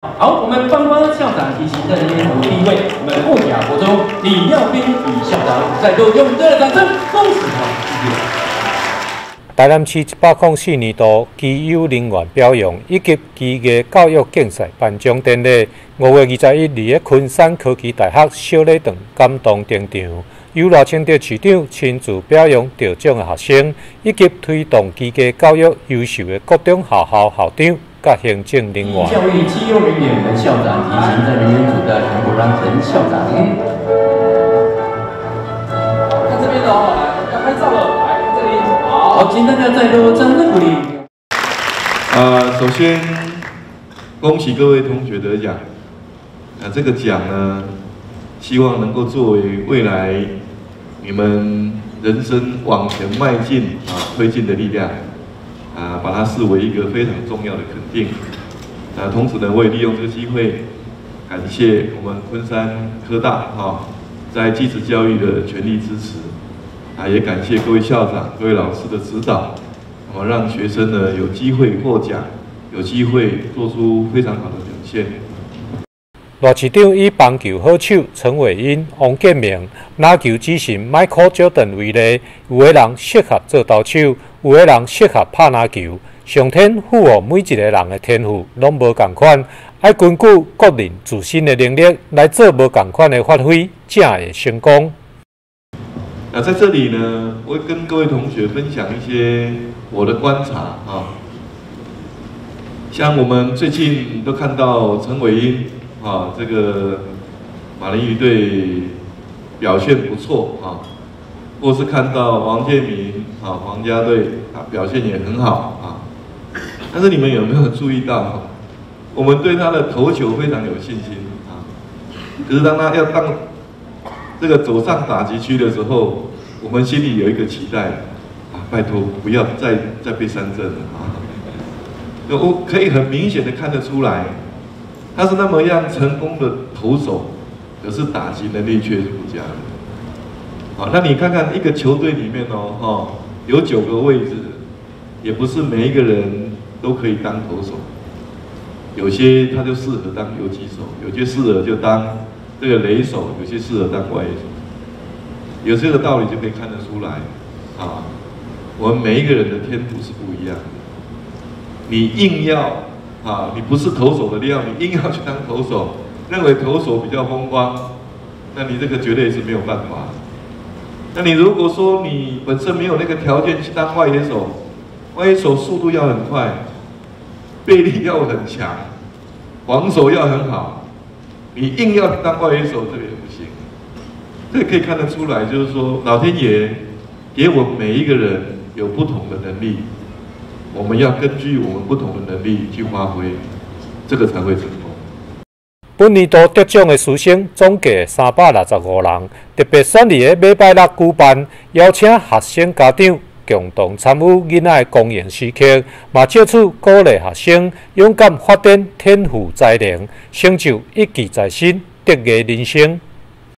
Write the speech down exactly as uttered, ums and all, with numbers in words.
好，我们帮帮校长提醒在这边第一位，我们木雅国中李耀斌李校长，再度用热烈掌声恭喜他，谢谢。 台南市一百零四年度基优人员表扬以及技艺教育竞赛颁奖典礼，五月二十一日喺昆山科技大学小礼堂感动登场，有赖清德市长亲自表扬得奖的学生，以及推动技艺教育优秀的各种学校校长甲行政人员。 教育基优人员，我们校长提醒在人员组的陈国章陈校长。看这边的哦，来要拍照了。好，请大家再多掌声鼓励。 呃，首先恭喜各位同学得奖。啊，这个奖呢，希望能够作为未来你们人生往前迈进啊推进的力量。啊，把它视为一个非常重要的肯定。啊，同时呢，我也利用这个机会，感谢我们昆山科大哈，在技职教育的全力支持。啊，也感谢各位校长、各位老师的指导，那么让学生呢有机会获奖，有机会做出非常好的表现。 罗市长以棒球好手陈伟英、王建明、篮球之神 Michael Jordan 为例，有个人适合做投手，有个人适合拍篮球。上天赋予每一个人的天赋拢无共款，要根据个人自身的能力来做无共款的发挥，才会成功。 那在这里呢，我会跟各位同学分享一些我的观察啊。像我们最近都看到陈伟英啊，这个马林鱼队表现不错啊，或是看到王建民啊，皇家队啊表现也很好啊。但是你们有没有注意到，我们对他的投球非常有信心啊，可是当他要当这个走上打击区的时候，我们心里有一个期待啊，拜托不要再再被三振了啊！我可以很明显的看得出来，他是那么样成功的投手，可是打击能力却是不佳的。好，那你看看一个球队里面哦，哈，有九个位置，也不是每一个人都可以当投手，有些他就适合当游击手，有些适合就当这个垒手，有些适合当外野手。有这个道理就可以看得出来，啊，我们每一个人的天赋是不一样的。你硬要啊，你不是投手的料，你硬要去当投手，认为投手比较风光，那你这个绝对是没有办法。那你如果说你本身没有那个条件去当外野手，外野手速度要很快，臂力要很强，防守要很好，你硬要当外野手，这个也不行。这可以看得出来，就是说老天爷给我们每一个人有不同的能力，我们要根据我们不同的能力去发挥，这个才会成功。 本年度得奖的师生总计三百六十五人，特别选伫个礼拜六举办，邀请学生家长共同参与囡仔的公演时刻，嘛借此鼓励学生勇敢发展天赋才能，成就一技在身，得艺人生。